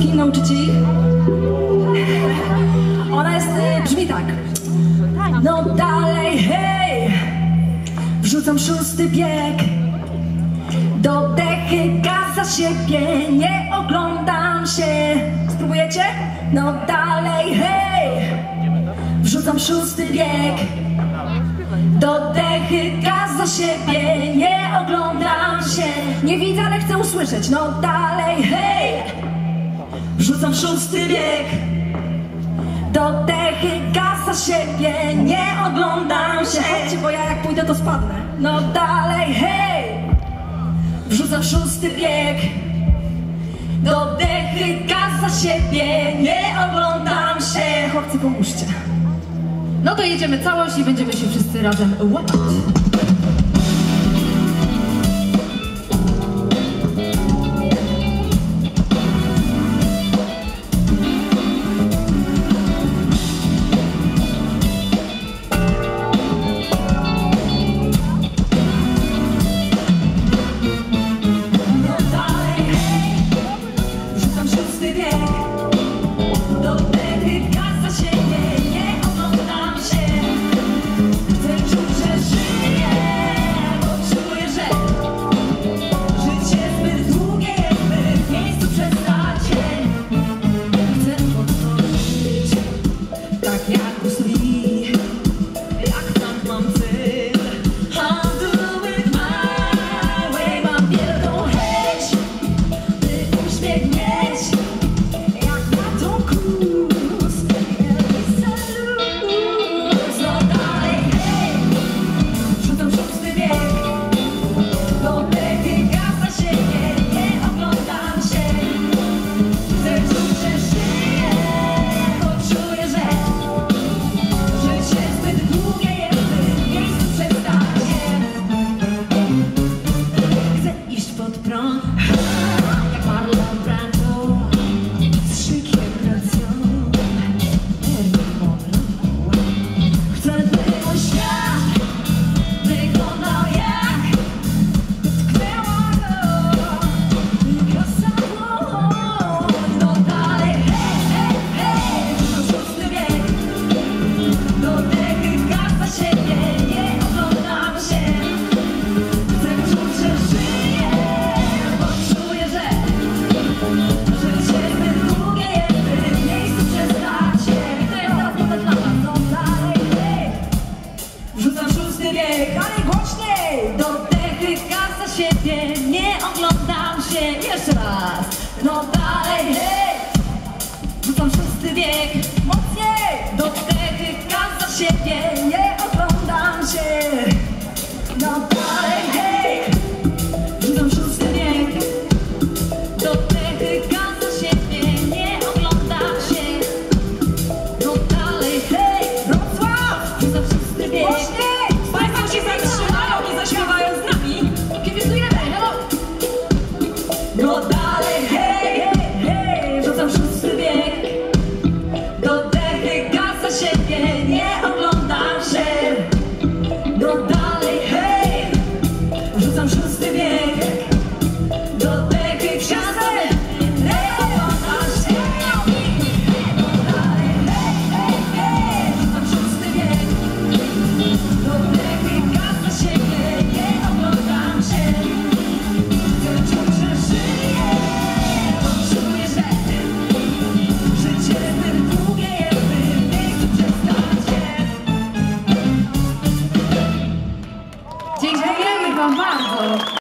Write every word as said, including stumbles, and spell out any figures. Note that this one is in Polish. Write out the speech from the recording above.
wszystkim nauczycie ich? Ona jest, y, brzmi tak. No dalej, hej, wrzucam szósty bieg. Do dechy, gaz za siebie, nie oglądam się. Spróbujecie? No dalej, hej, wrzucam szósty bieg. Do dechy, gaz za siebie, nie oglądam się. Nie widzę, ale chcę usłyszeć. No dalej, hej, wrzucam szósty bieg. Do dechy, gaz za siebie, nie oglądam się. Chodźcie, bo ja jak pójdę, to spadnę. No dalej, hej, wrzucam szósty bieg. Do dechy, gaz za siebie, nie oglądam się. Chłopcy, pomóżcie. No to jedziemy całość i będziemy się wszyscy razem łapać. Ale głośniej! Do dechy, gaz za siebie, nie oglądam się. Jeszcze raz! No dalej, hej! Wrzucam szósty bieg. Mocniej! Do dechy, gaz za siebie, nie oglądam się. No dalej, hej! Wrzucam szósty bieg. Do dechy, gaz za siebie, nie oglądam się. No dalej, hej! Wrocław! Wrzucam szósty bieg. Głośniej! No dalej, hej, hej, hej, wrzucam szósty bieg. Do dechy, gaz za siebie, nie oglądam się. No dalej, hej, wrzucam szósty bieg. Do dechy, gaz za siebie, nie oglądam się. No dalej, hej, hej, hej, wrzucam szósty bieg. Do dechy, gaz za siebie, nie oglądam się. Dziękujemy wam bardzo.